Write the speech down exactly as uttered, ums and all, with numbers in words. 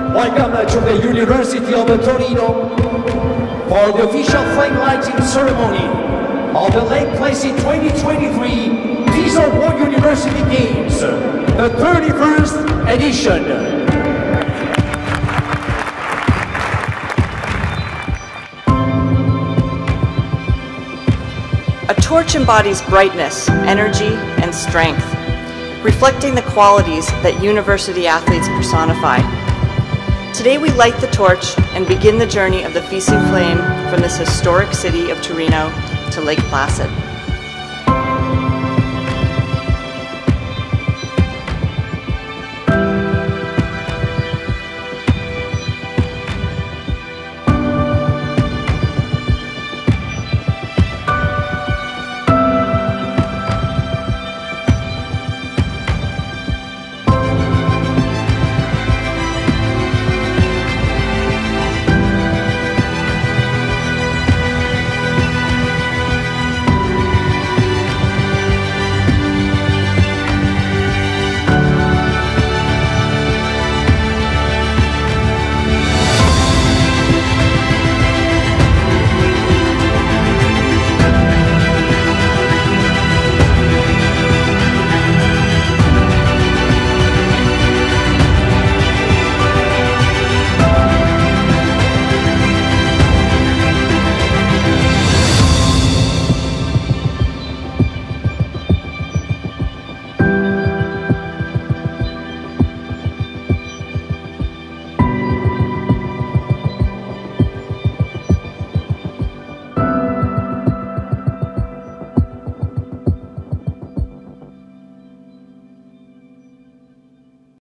welcome to the University of Torino for the official flag lighting ceremony of the Lake Placid twenty twenty-three F I S U World University Games, the thirty-first edition. A torch embodies brightness, energy, and strength, reflecting the qualities that university athletes personify. Today we light the torch and begin the journey of the F I S U flame from this historic city of Torino to Lake Placid.